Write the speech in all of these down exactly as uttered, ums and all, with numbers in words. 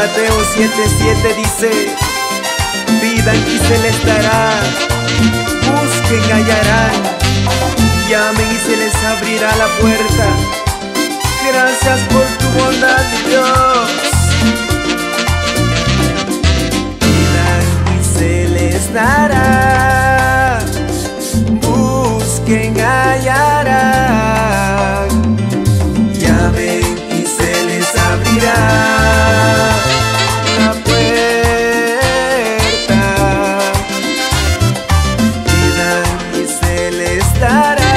Mateo siete siete dice: pidan y se les dará, busquen, hallarán, llamen y se les abrirá la puerta. Gracias por tu bondad, Dios. Pidan y se les dará, busquen, hallarán, llamen y se les abrirá la puerta. Pidan y se les dará,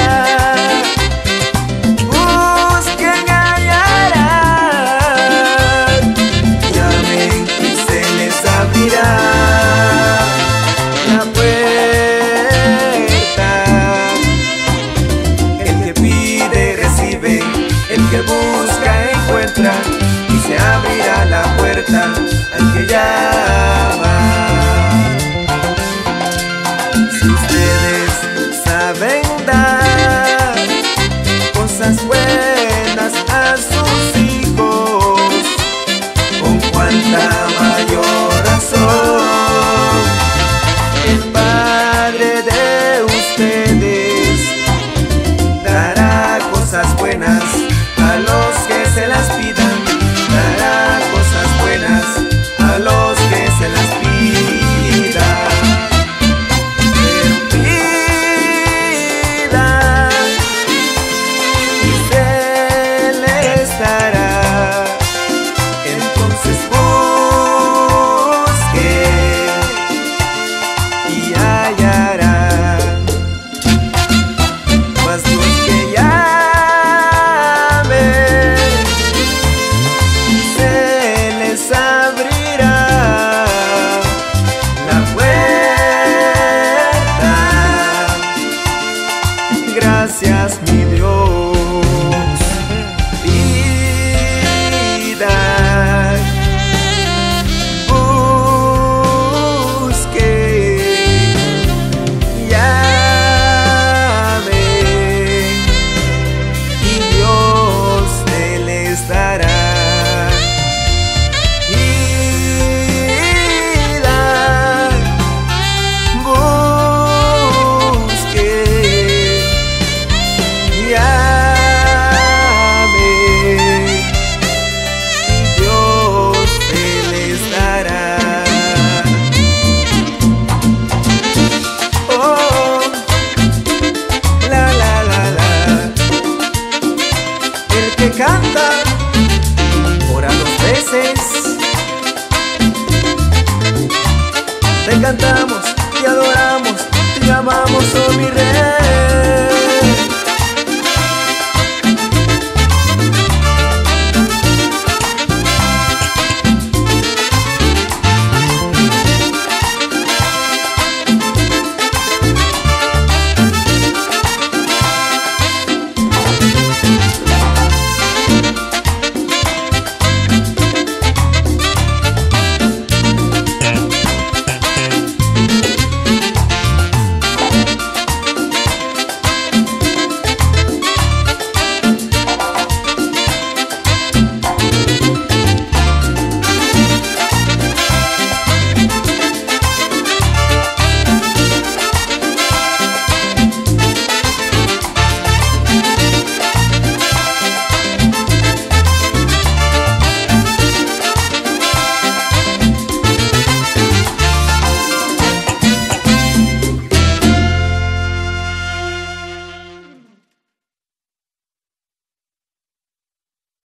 busquen, hallarán, llamen y se les abrirá la puerta. El que pide recibe, el que busca encuentra, y se abrirá la puerta al que llama. Si ustedes saben dar cosas buenas a sus hijos, con cuánta mayor razón el Padre de ustedes dará cosas buenas a los que se las pidan, dará cosas buenas a los que se las pidan. Pero pidan y se les dará, entonces busquen y hallarán. Mas los que llamen se les abrirá la puerta. Gracias, mi Dios. Pidan, busquen, llamen y Dios se les dará. Pidan, busquen, llamen y Dios se les dará. Oh, la la la la. El que canta ora dos veces. Te cantamos, te adoramos, te llamamos